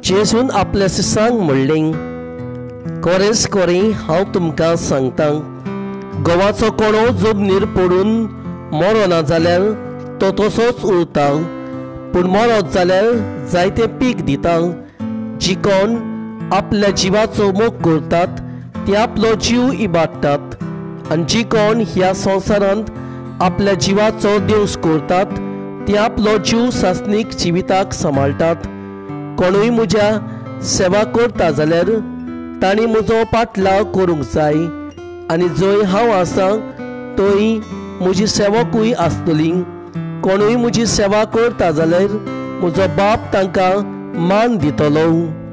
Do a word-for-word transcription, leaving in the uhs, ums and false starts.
जेजून आपल्या शिसांक म्हणलें, खरेंच खरें हांव तुमकां सांगतां, गवाचो कोणो जमनीर पडून मरो ना जाल्यार तो तसोच उरता, पूण मरत जाल्यार जायतें पीक दिता. जी कोण आपल्या जिवाचो मोग करतात ते आपलो जीव इबाडटात, आनी जी कोण ह्या संवसारांत आपल्या जिवाचो देवस करतात ते आपलो जीव सासणीक जिविताक सांबाळटात. कोणूय म्हज्या सेवा करता जाल्यार तांणी म्हजो पाटलाव करूंक जाय, आनी जंय हांव आसां थंय म्हजी सेवकूय आसतली. कोणूय म्हजी सेवा करता जाल्यार म्हजो बाप तांकां मान दितलो.